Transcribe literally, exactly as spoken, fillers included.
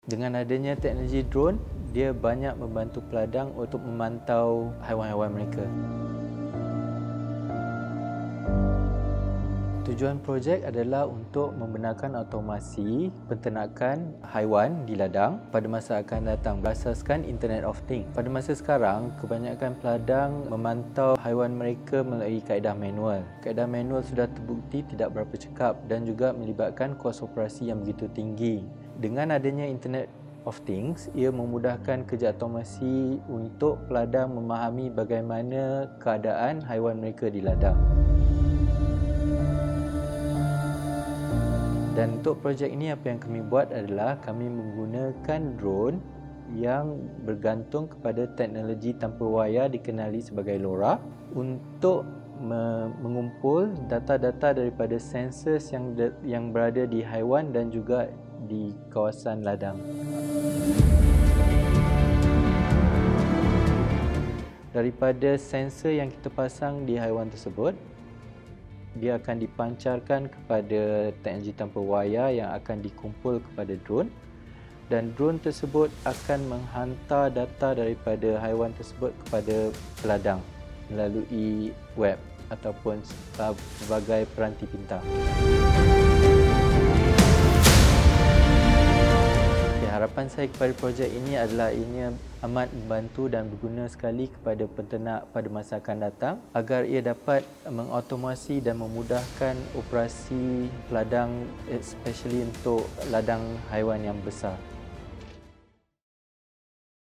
Dengan adanya teknologi drone, dia banyak membantu peladang untuk memantau haiwan-haiwan mereka. Tujuan projek adalah untuk membenarkan automasi penternakan haiwan di ladang pada masa akan datang berasaskan Internet of Things. Pada masa sekarang, kebanyakan peladang memantau haiwan mereka melalui kaedah manual. Kaedah manual sudah terbukti tidak berapa cekap dan juga melibatkan kos operasi yang begitu tinggi. Dengan adanya Internet of Things, ia memudahkan kerja automasi untuk peladang memahami bagaimana keadaan haiwan mereka di ladang. Dan untuk projek ini, apa yang kami buat adalah kami menggunakan drone yang bergantung kepada teknologi tanpa wayar dikenali sebagai LoRa untuk me mengumpul data-data daripada sensor yang yang berada di haiwan dan juga di kawasan ladang. Daripada sensor yang kita pasang di haiwan tersebut, dia akan dipancarkan kepada teknologi tanpa wayar yang akan dikumpul kepada drone, dan drone tersebut akan menghantar data daripada haiwan tersebut kepada peladang melalui web ataupun sebagai peranti pintar. Harapan saya kepada projek ini adalah ini amat membantu dan berguna sekali kepada penternak pada masa akan datang agar ia dapat mengautomasi dan memudahkan operasi peladang, especially untuk ladang haiwan yang besar.